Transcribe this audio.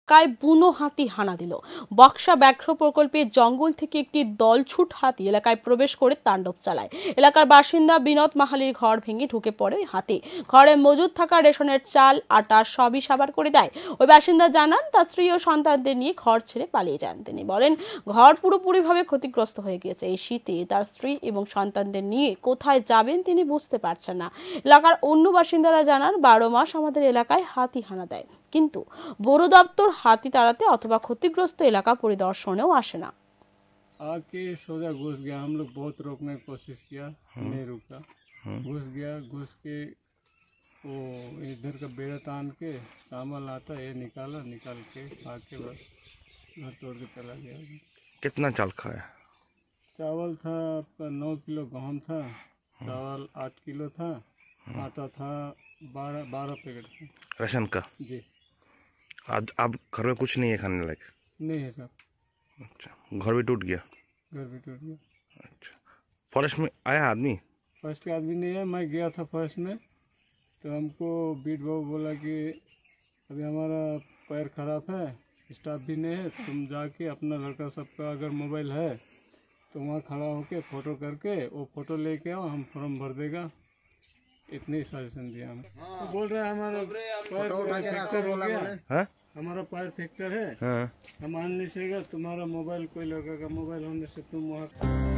এলাকায় বুনো হাতি হানা দিল। বক্সা ব্যাঘ্র প্রকল্পের জঙ্গল থেকে একটি দলছুট হাতি এলাকায় প্রবেশ করে তাণ্ডব চালায়। এলাকার বাসিন্দা বিনোদ মাহালির ঘর ভেঙে ঢুকে পড়ে ওই হাতি। ঘরে মজুদ থাকা রেশনের চাল, আটা সবই সাবার করে দেয়। ওই বাসিন্দা জানান, তার স্ত্রী ও সন্তানদের নিয়ে ঘর ছেড়ে পালিয়ে যান। তিনি বলেন, ঘর পুরোপুরিভাবে ক্ষতিগ্রস্ত হয়ে গিয়েছে। এই শীতে তার স্ত্রী এবং সন্তানদের নিয়ে কোথায় যাবেন তিনি বুঝতে পারছেন না। এলাকার অন্য বাসিন্দারা জানান, 12 মাস আমাদের এলাকায় হাতি হানা দেয়, কিন্তু বন দপ্তর হাতি তাড়াতে অথবা ক্ষতিগ্রস্ত এলাকা পরিদর্শনেও আসে না। आके सोजा घुस गया। हम लोग बहुत रोकने की कोशिश किया, नहीं रुका। घुस गया, घुस के वो इधर का बेड़ा तान के चावल आटा ये निकाल के खा के बस घर तोड़ के चला गया। कितना चाल खाया? चावल था आपका 9 किलो गेहूँ था, चावल 8 किलो था, आटा था 12 पैकेट था राशन का। जी। आज अब घर में कुछ नहीं है खाने लायक? नहीं है साहब। अच्छा, घर भी टूट गया? घर भी टूट गया। अच्छा, फॉरेस्ट में आया आदमी? फर्स्ट का आदमी नहीं है, मैं गया था फर्स्ट में, तो हमको बीट बाबू बोला कि अभी हमारा पैर खराब है, स्टाफ भी नहीं है, तुम जाके अपना लड़का सबका अगर मोबाइल है तो वहाँ खड़ा होके फ़ोटो करके वो फ़ोटो लेके आओ, हम फॉर्म भर देगा। इतनी सजेशन दिया हमें। तो बोल रहे हैं हमारा पैर फ्रैक्चर हो गया है, हमारा पैर फ्रैक्चर है, हम मान लीजिएगा तुम्हारा मोबाइल कोई लड़का का मोबाइल होने से तुम वहाँ